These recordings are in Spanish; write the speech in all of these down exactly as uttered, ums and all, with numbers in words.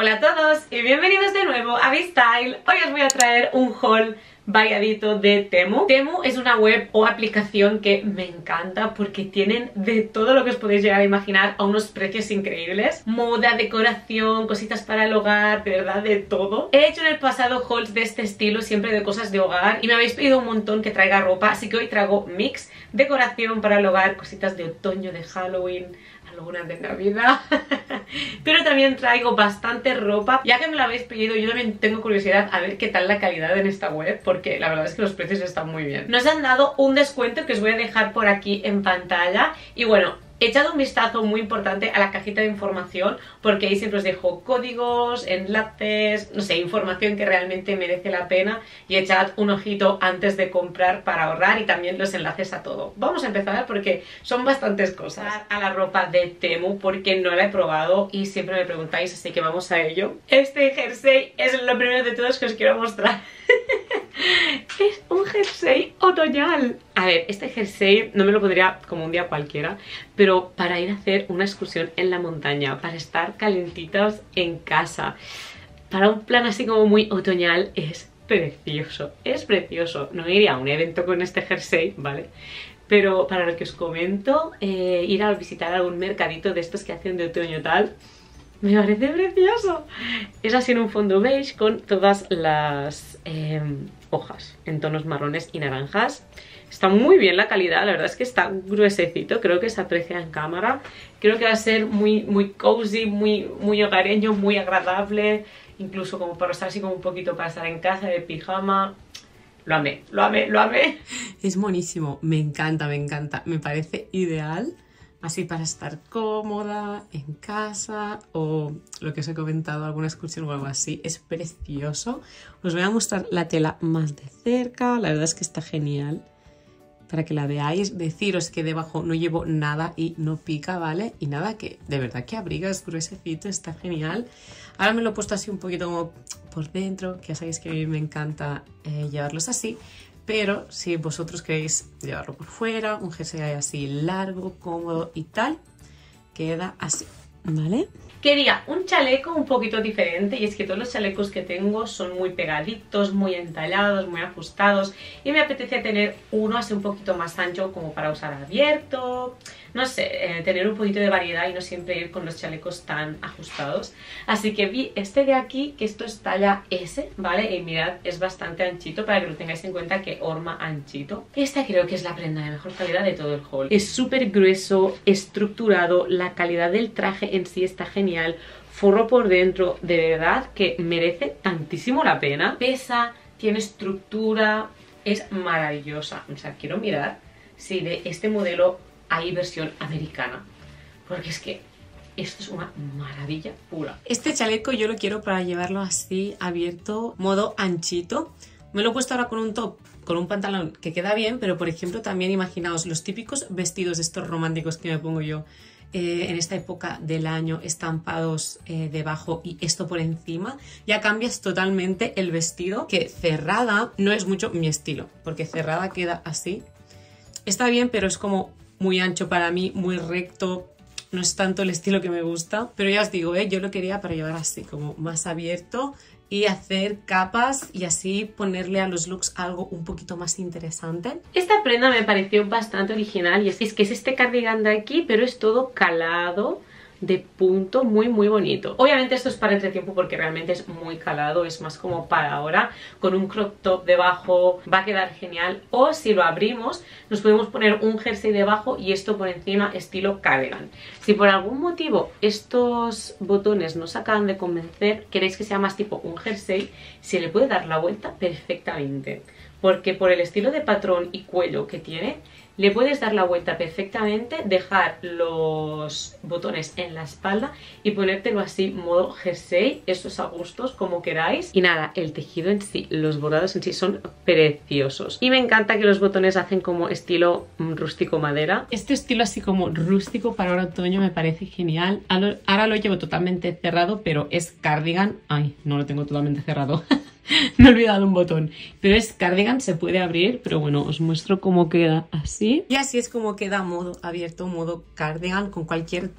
Hola a todos y bienvenidos de nuevo a V-Style. Hoy os voy a traer un haul variadito de Temu. Temu es una web o aplicación que me encanta porque tienen de todo lo que os podéis llegar a imaginar a unos precios increíbles. Moda, decoración, cositas para el hogar, de verdad de todo. He hecho en el pasado hauls de este estilo, siempre de cosas de hogar, y me habéis pedido un montón que traiga ropa, así que hoy traigo mix, decoración para el hogar, cositas de otoño, de Halloween, algunas de Navidad. Pero también traigo bastante ropa. Ya que me lo habéis pedido, yo también tengo curiosidad a ver qué tal la calidad en esta web, porque la verdad es que los precios están muy bien. Nos han dado un descuento que os voy a dejar por aquí en pantalla. Y bueno, he echado un vistazo muy importante a la cajita de información, porque ahí siempre os dejo códigos, enlaces, no sé, información que realmente merece la pena, y echad un ojito antes de comprar para ahorrar, y también los enlaces a todo. Vamos a empezar porque son bastantes cosas. A la ropa de Temu porque no la he probado y siempre me preguntáis, así que vamos a ello. Este jersey es lo primero de todos que os quiero mostrar. Es un jersey otoñal. A ver, este jersey no me lo pondría como un día cualquiera, pero para ir a hacer una excursión en la montaña, para estar calentitas en casa, para un plan así como muy otoñal, es precioso, es precioso. No iría a un evento con este jersey, ¿vale? Pero para lo que os comento, eh, ir a visitar algún mercadito de estos que hacen de otoño tal, me parece precioso. Es así en un fondo beige con todas las eh, hojas en tonos marrones y naranjas. Está muy bien la calidad, la verdad es que está gruesecito, creo que se aprecia en cámara. Creo que va a ser muy, muy cozy, muy, muy hogareño, muy agradable. Incluso como para estar así como un poquito para estar en casa de pijama. Lo amé, lo amé, lo amé. Es buenísimo, me encanta, me encanta. Me parece ideal así para estar cómoda en casa, o lo que os he comentado, alguna excursión o algo así. Es precioso. Os voy a mostrar la tela más de cerca. La verdad es que está genial para que la veáis. Deciros que debajo no llevo nada y no pica, ¿vale? Y nada, que de verdad que abriga, es gruesecito, está genial. Ahora me lo he puesto así un poquito como por dentro, que ya sabéis que a mí me encanta eh, llevarlos así. Pero si vosotros queréis llevarlo por fuera, un jersey así largo, cómodo y tal, queda así, ¿vale? Quería un chaleco un poquito diferente, y es que todos los chalecos que tengo son muy pegaditos, muy entallados, muy ajustados, y me apetece tener uno así un poquito más ancho como para usar abierto, no sé, eh, tener un poquito de variedad y no siempre ir con los chalecos tan ajustados. Así que vi este de aquí, que esto es talla ese, ¿vale? Y mirad, es bastante anchito para que lo tengáis en cuenta, que horma anchito. Esta creo que es la prenda de mejor calidad de todo el haul. Es súper grueso, estructurado, la calidad del traje en sí está genial. Forro por dentro, de verdad que merece tantísimo la pena. Pesa, tiene estructura, es maravillosa. O sea, quiero mirar si de este modelo hay versión americana, porque es que esto es una maravilla pura. Este chaleco yo lo quiero para llevarlo así abierto, modo anchito. Me lo he puesto ahora con un top, con un pantalón que queda bien, pero por ejemplo también imaginaos los típicos vestidos estos románticos que me pongo yo eh, en esta época del año, estampados eh, debajo y esto por encima. Ya cambias totalmente el vestido, que cerrada no es mucho mi estilo, porque cerrada queda así. Está bien, pero es como muy ancho para mí, muy recto, no es tanto el estilo que me gusta, pero ya os digo, ¿eh? Yo lo quería para llevar así, como más abierto, y hacer capas y así ponerle a los looks algo un poquito más interesante. Esta prenda me pareció bastante original, y es que es este cardigan de aquí, pero es todo calado de punto, muy muy bonito. Obviamente esto es para entretiempo porque realmente es muy calado, es más como para ahora, con un crop top debajo va a quedar genial. O si lo abrimos nos podemos poner un jersey debajo y esto por encima, estilo cardigan. Si por algún motivo estos botones no os acaban de convencer, queréis que sea más tipo un jersey, se le puede dar la vuelta perfectamente, porque por el estilo de patrón y cuello que tiene, le puedes dar la vuelta perfectamente, dejar los botones en la espalda y ponértelo así modo jersey. Eso es a gustos, como queráis. Y nada, el tejido en sí, los bordados en sí son preciosos. Y me encanta que los botones hacen como estilo rústico madera. Este estilo así como rústico para ahora otoño me parece genial. Ahora lo llevo totalmente cerrado, pero es cardigan. Ay, no lo tengo totalmente cerrado. Me he olvidado un botón, pero es cardigan, se puede abrir, pero bueno, os muestro cómo queda así. Y así es como queda modo abierto, modo cardigan, con cualquier top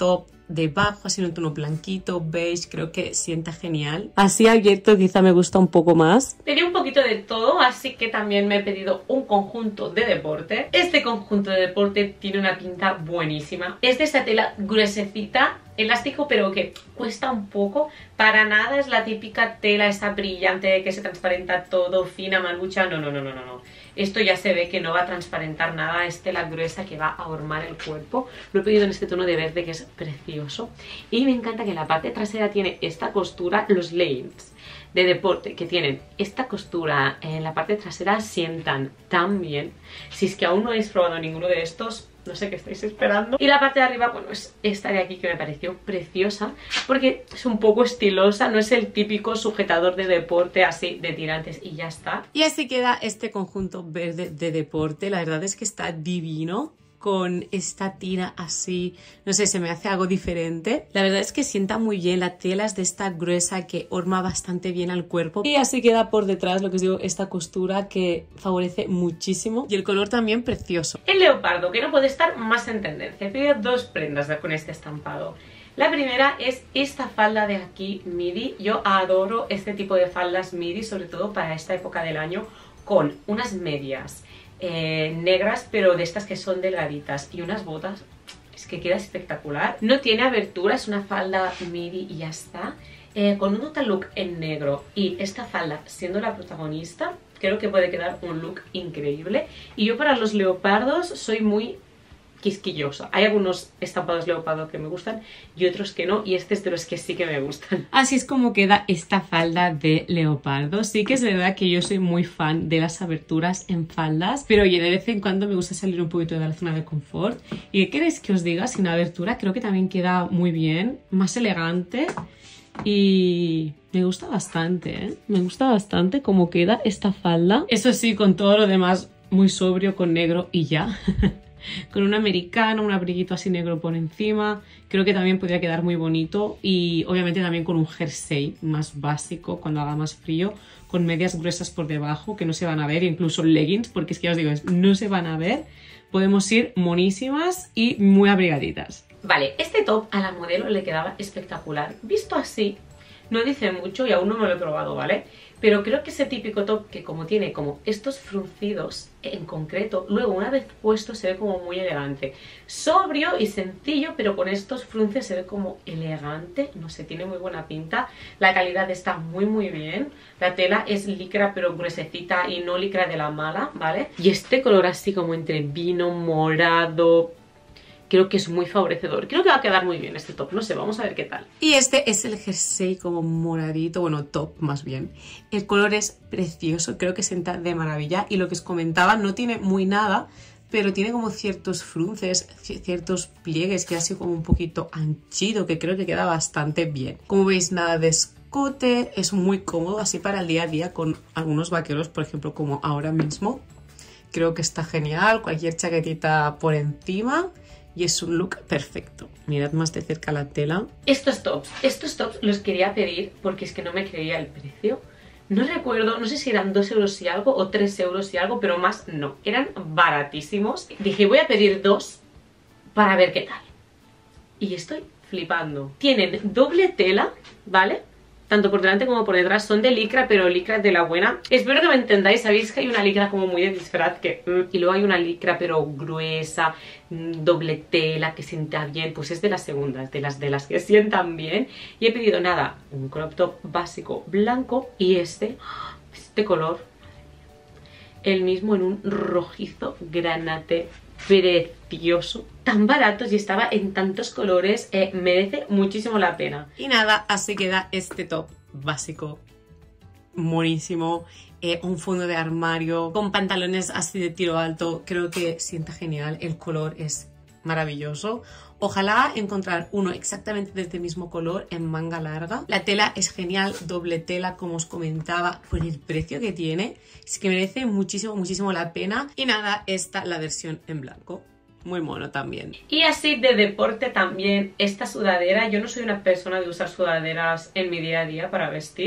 debajo, así en un tono blanquito, beige, creo que sienta genial. Así abierto quizá me gusta un poco más. Pedí un poquito de todo, así que también me he pedido un conjunto de deporte. Este conjunto de deporte tiene una pinta buenísima. Es de esa tela gruesecita, elástico, pero que cuesta un poco. Para nada es la típica tela esa brillante que se transparenta todo, fina, malucha. No, no, no, no, no, no. Esto ya se ve que no va a transparentar nada, es tela gruesa que va a ahormar el cuerpo. Lo he pedido en este tono de verde que es precioso. Y me encanta que en la parte trasera tiene esta costura, los leggings de deporte que tienen esta costura en la parte trasera sientan tan bien. Si es que aún no habéis probado ninguno de estos, no sé qué estáis esperando. Y la parte de arriba, bueno, es esta de aquí que me pareció preciosa porque es un poco estilosa, no es el típico sujetador de deporte así de tirantes y ya está. Y así queda este conjunto verde de deporte, la verdad es que está divino. Con esta tira así, no sé, se me hace algo diferente. La verdad es que sienta muy bien, la tela es de esta gruesa que horma bastante bien al cuerpo. Y así queda por detrás, lo que os digo, esta costura que favorece muchísimo. Y el color también precioso. El leopardo, que no puede estar más en tendencia. He pedido dos prendas con este estampado. La primera es esta falda de aquí, midi. Yo adoro este tipo de faldas midi, sobre todo para esta época del año, con unas medias Eh, negras, pero de estas que son delgaditas, y unas botas, es que queda espectacular. No tiene abertura, es una falda midi y ya está, eh, con un total look en negro, y esta falda siendo la protagonista creo que puede quedar un look increíble. Y yo para los leopardos soy muy quisquillosa. Hay algunos estampados leopardo que me gustan y otros que no, y este es de los que sí que me gustan. Así es como queda esta falda de leopardo. Sí que es verdad que yo soy muy fan de las aberturas en faldas, pero oye, de vez en cuando me gusta salir un poquito de la zona de confort. ¿Y qué queréis que os diga? Sin abertura creo que también queda muy bien, más elegante, y me gusta bastante, ¿eh? Me gusta bastante cómo queda esta falda. Eso sí, con todo lo demás muy sobrio, con negro y ya. Con un americano, un abriguito así negro por encima, creo que también podría quedar muy bonito. Y obviamente también con un jersey más básico cuando haga más frío, con medias gruesas por debajo que no se van a ver, incluso leggings, porque es que ya os digo, no se van a ver. Podemos ir monísimas y muy abrigaditas. Vale, este top a la modelo le quedaba espectacular. Visto así, no dice mucho y aún no me lo he probado, ¿vale? Pero creo que ese típico top que como tiene como estos fruncidos en concreto, luego una vez puesto se ve como muy elegante. Sobrio y sencillo, pero con estos frunces se ve como elegante. No sé, tiene muy buena pinta. La calidad está muy muy bien. La tela es licra pero gruesecita y no licra de la mala, ¿vale? Y este color así como entre vino, morado, creo que es muy favorecedor. Creo que va a quedar muy bien este top, no sé, vamos a ver qué tal. Y este es el jersey como moradito, bueno, top más bien. El color es precioso, creo que sienta de maravilla. Y lo que os comentaba, no tiene muy nada, pero tiene como ciertos frunces, ciertos pliegues que ha sido como un poquito anchito, que creo que queda bastante bien. Como veis, nada de escote, es muy cómodo así para el día a día con algunos vaqueros, por ejemplo, como ahora mismo. Creo que está genial, cualquier chaquetita por encima. Y es un look perfecto. Mirad más de cerca la tela. Estos tops, estos tops los quería pedir porque es que no me creía el precio. No recuerdo, no sé si eran dos euros y algo o tres euros y algo, pero más no. Eran baratísimos. Dije, voy a pedir dos para ver qué tal. Y estoy flipando. Tienen doble tela, ¿vale? Tanto por delante como por detrás, son de licra, pero licra de la buena. Espero que me entendáis, sabéis que hay una licra como muy de disfraz que, mm, y luego hay una licra pero gruesa, mm, doble tela, que sienta bien. Pues es de las segundas, de las de las que sientan bien. Y he pedido nada, un crop top básico blanco y este, este color, el mismo en un rojizo granate precioso, tan baratos y estaba en tantos colores, eh, merece muchísimo la pena. Y nada, así queda este top básico, monísimo, eh, un fondo de armario con pantalones así de tiro alto, creo que sienta genial, el color es maravilloso. Ojalá encontrar uno exactamente de este mismo color en manga larga. La tela es genial, doble tela como os comentaba, por el precio que tiene, es que merece muchísimo, muchísimo la pena. Y nada, esta la versión en blanco, muy mono también. Y así de deporte también esta sudadera. Yo no soy una persona de usar sudaderas en mi día a día para vestir.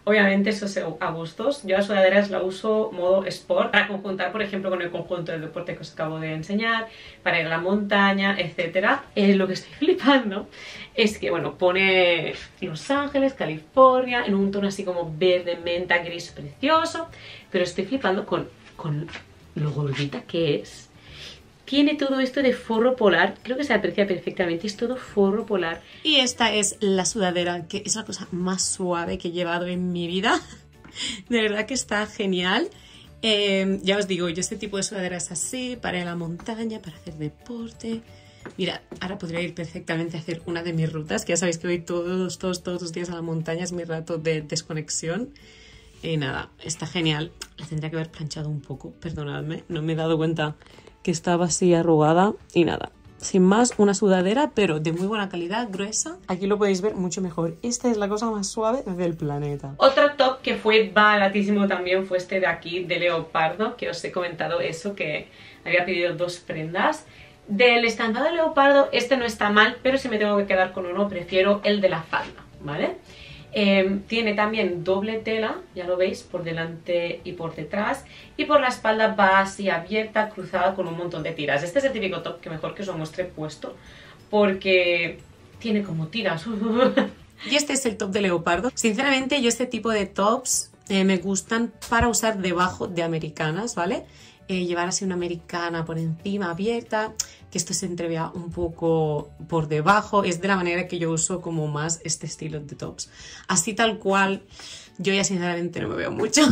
Obviamente eso es a gustos. Yo las sudaderas la uso modo sport para conjuntar, por ejemplo, con el conjunto del deporte que os acabo de enseñar, para ir a la montaña, etcétera. Eh, lo que estoy flipando es que, bueno, pone Los Ángeles, California, en un tono así como verde, menta, gris precioso, pero estoy flipando con, con lo gordita que es. Tiene todo esto de forro polar, creo que se aprecia perfectamente, es todo forro polar. Y esta es la sudadera, que es la cosa más suave que he llevado en mi vida. De verdad que está genial. Eh, ya os digo, yo este tipo de sudadera es así, para ir a la montaña, para hacer deporte. Mira, ahora podría ir perfectamente a hacer una de mis rutas, que ya sabéis que voy todos, todos, todos los días a la montaña, es mi rato de desconexión. Y nada, está genial. La tendría que haber planchado un poco, perdonadme, no me he dado cuenta que estaba así arrugada. Y nada, sin más, una sudadera, pero de muy buena calidad, gruesa. Aquí lo podéis ver mucho mejor. Esta es la cosa más suave del planeta. Otro top que fue baratísimo también fue este de aquí, de leopardo, que os he comentado eso, que había pedido dos prendas. Del estampado de leopardo, este no está mal, pero si me tengo que quedar con uno, prefiero el de la falda, ¿vale? Eh, tiene también doble tela, ya lo veis, por delante y por detrás, y por la espalda va así abierta, cruzada con un montón de tiras. Este es el típico top que mejor que os lo muestre puesto, porque tiene como tiras. Y este es el top de leopardo. Sinceramente, yo este tipo de tops eh, me gustan para usar debajo de americanas, ¿vale? Eh, llevar así una americana por encima, abierta, que esto se entrevea un poco por debajo. Es de la manera que yo uso como más este estilo de tops. Así tal cual, yo ya sinceramente no me veo mucho.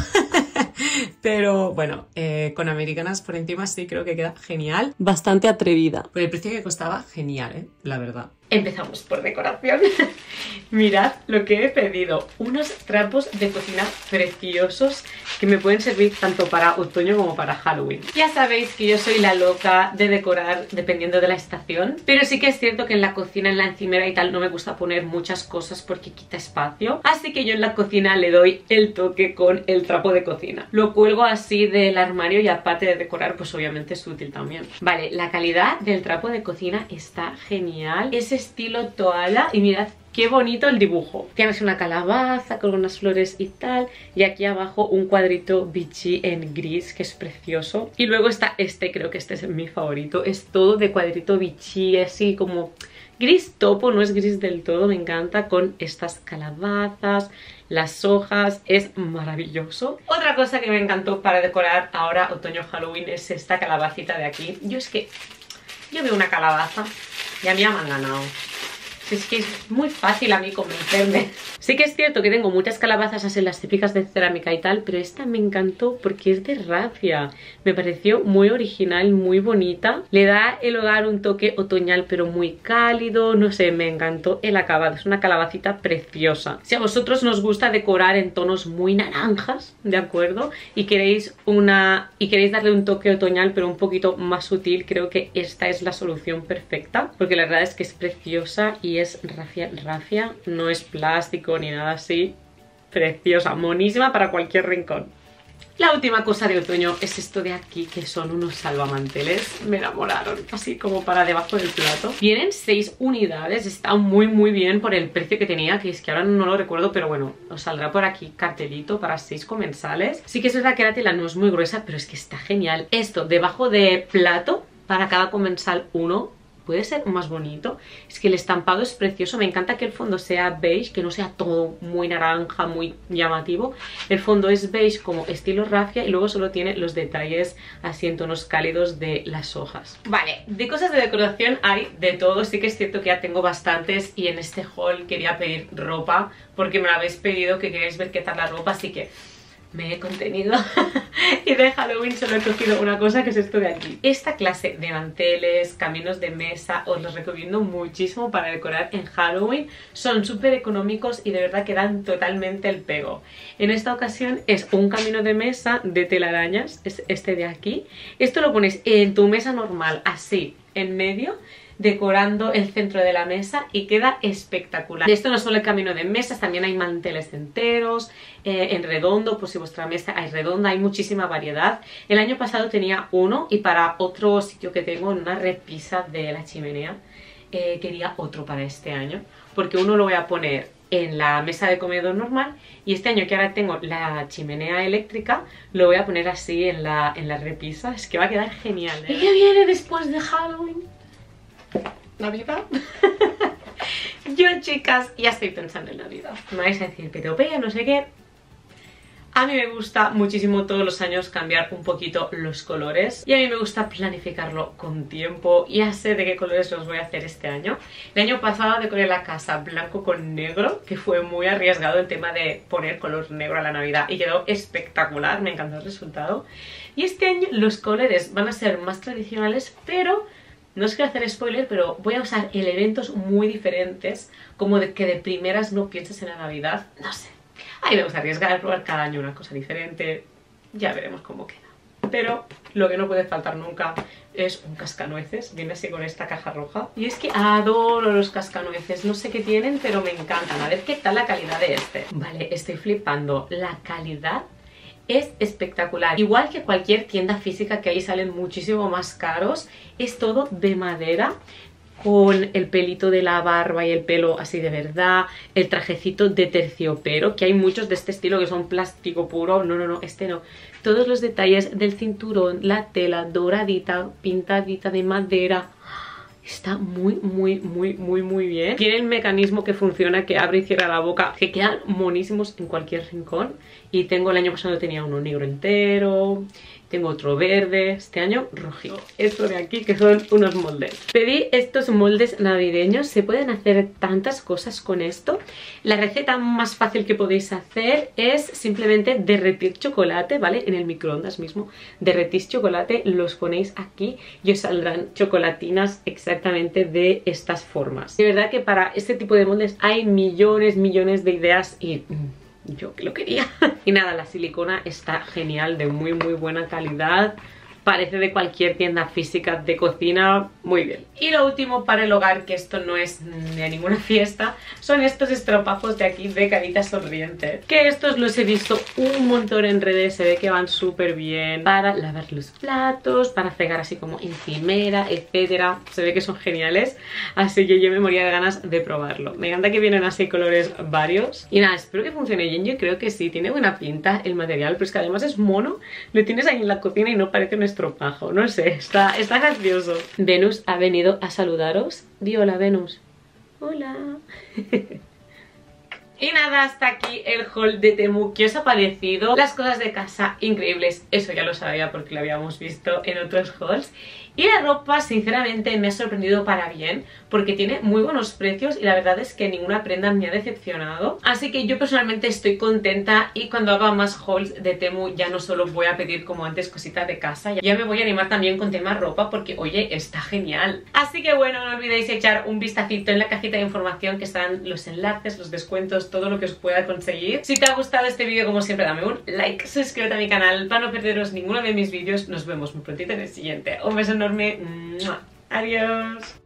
Pero bueno, eh, con americanas por encima sí creo que queda genial. Bastante atrevida. Por el precio que costaba, genial, ¿eh? La verdad. Empezamos por decoración. Mirad lo que he pedido. Unos trapos de cocina preciosos que me pueden servir tanto para otoño como para Halloween. Ya sabéis que yo soy la loca de decorar dependiendo de la estación, pero sí que es cierto que en la cocina, en la encimera y tal, no me gusta poner muchas cosas porque quita espacio. Así que yo en la cocina le doy el toque con el trapo de cocina. Lo cuelgo así del armario y aparte de decorar, pues obviamente es útil también. Vale, la calidad del trapo de cocina está genial. Es estilo toalla y mirad qué bonito el dibujo. Tienes una calabaza con unas flores y tal, y aquí abajo un cuadrito bichí en gris que es precioso. Y luego está este, creo que este es mi favorito, es todo de cuadrito bichí, así como gris topo, no es gris del todo, me encanta, con estas calabazas, las hojas, es maravilloso. Otra cosa que me encantó para decorar ahora otoño Halloween es esta calabacita de aquí. Yo es que yo veo una calabaza y a mí ya me han ganado. Es que es muy fácil a mí convencerme. Sí que es cierto que tengo muchas calabazas así, las típicas de cerámica y tal, pero esta me encantó porque es de raffia. Me pareció muy original, muy bonita. Le da el hogar un toque otoñal pero muy cálido. No sé, me encantó el acabado. Es una calabacita preciosa. Si a vosotros nos gusta decorar en tonos muy naranjas, ¿de acuerdo? Y queréis una y queréis darle un toque otoñal pero un poquito más sutil, creo que esta es la solución perfecta. Porque la verdad es que es preciosa y es rafia, rafia, no es plástico ni nada así. Preciosa, monísima para cualquier rincón. La última cosa de otoño es esto de aquí, que son unos salvamanteles. Me enamoraron, así como para debajo del plato. Vienen seis unidades, está muy muy bien por el precio que tenía, que es que ahora no lo recuerdo, pero bueno, os saldrá por aquí cartelito para seis comensales. Sí que es verdad que la tela no es muy gruesa, pero es que está genial. Esto debajo de plato, para cada comensal uno. Puede ser más bonito. Es que el estampado es precioso. Me encanta que el fondo sea beige, que no sea todo muy naranja, muy llamativo. El fondo es beige como estilo raffia y luego solo tiene los detalles así en tonos cálidos de las hojas. Vale, de cosas de decoración hay de todo. Sí que es cierto que ya tengo bastantes y en este haul quería pedir ropa porque me lo habéis pedido, que queréis ver qué tal la ropa, así que me he contenido y de Halloween solo he cogido una cosa, que es esto de aquí. Esta clase de manteles, caminos de mesa, os los recomiendo muchísimo para decorar en Halloween. Son súper económicos y de verdad que dan totalmente el pego. En esta ocasión es un camino de mesa de telarañas, es este de aquí. Esto lo pones en tu mesa normal, así, en medio, decorando el centro de la mesa y queda espectacular. Y esto no es solo el camino de mesas, también hay manteles enteros, eh, en redondo, pues si vuestra mesa hay redonda, hay muchísima variedad. El año pasado tenía uno y para otro sitio que tengo, en una repisa de la chimenea. eh, quería otro para este año, porque uno lo voy a poner en la mesa de comedor normal y este año que ahora tengo la chimenea eléctrica lo voy a poner así en la, en la repisa. Es que va a quedar genial, ¿eh? ¿Y qué viene después de Halloween? ¿Navidad? Yo, chicas, ya estoy pensando en Navidad. Me vais a decir, Petopea, no sé qué. A mí me gusta muchísimo todos los años cambiar un poquito los colores y a mí me gusta planificarlo con tiempo. Ya sé de qué colores los voy a hacer este año. El año pasado decoré la casa blanco con negro, que fue muy arriesgado el tema de poner color negro a la Navidad y quedó espectacular, me encantó el resultado. Y este año los colores van a ser más tradicionales, pero no os quiero hacer spoiler, pero voy a usar elementos muy diferentes, como de que de primeras no pienses en la Navidad, no sé. A mí me gusta arriesgar, probar cada año una cosa diferente, ya veremos cómo queda. Pero lo que no puede faltar nunca es un cascanueces, viene así con esta caja roja. Y es que adoro los cascanueces, no sé qué tienen, pero me encantan. A ver qué tal la calidad de este. Vale, estoy flipando, la calidad es espectacular. Igual que cualquier tienda física, que ahí salen muchísimo más caros, es todo de madera, con el pelito de la barba y el pelo así de verdad, el trajecito de terciopelo, que hay muchos de este estilo que son plástico puro, no, no, no, este no. Todos los detalles del cinturón, la tela doradita, pintadita de madera, está muy, muy, muy, muy, muy bien. Tiene el mecanismo que funciona, que abre y cierra la boca, que quedan monísimos en cualquier rincón. Y tengo, el año pasado tenía uno negro entero, tengo otro verde, este año rojito. Esto de aquí, que son unos moldes. Pedí estos moldes navideños, se pueden hacer tantas cosas con esto. La receta más fácil que podéis hacer es simplemente derretir chocolate, ¿vale? En el microondas mismo, derretís chocolate, los ponéis aquí y os saldrán chocolatinas exactamente de estas formas. De verdad que para este tipo de moldes hay millones, millones de ideas y yo que lo quería. Y nada, la silicona está genial, de muy muy buena calidad. Parece de cualquier tienda física de cocina, muy bien. Y lo último para el hogar, que esto no es de ninguna fiesta, son estos estropajos de aquí de carita sonriente. Que estos los he visto un montón en redes, se ve que van súper bien para lavar los platos, para fregar así como encimera, etcétera. Se ve que son geniales, así que yo me moría de ganas de probarlo. Me encanta que vienen así colores varios. Y nada, espero que funcione bien, yo creo que sí, tiene buena pinta el material, pero es que además es mono, lo tienes ahí en la cocina y no parece un estropajo, no sé, está, está gracioso. Venus ha venido a saludaros. Di hola, Venus. Hola. Y nada, hasta aquí el haul de Temu. ¿Qué os ha parecido? Las cosas de casa increíbles, eso ya lo sabía porque lo habíamos visto en otros hauls. Y la ropa, sinceramente, me ha sorprendido para bien, porque tiene muy buenos precios y la verdad es que ninguna prenda me ha decepcionado. Así que yo personalmente estoy contenta y cuando haga más hauls de Temu ya no solo voy a pedir como antes cositas de casa, ya me voy a animar también con tema ropa porque, oye, está genial. Así que bueno, no olvidéis echar un vistacito en la cajita de información, que estarán los enlaces, los descuentos, todo lo que os pueda conseguir. Si te ha gustado este vídeo, como siempre, dame un like, suscríbete a mi canal para no perderos ninguno de mis vídeos. Nos vemos muy prontito en el siguiente. Un beso enorme. Adiós.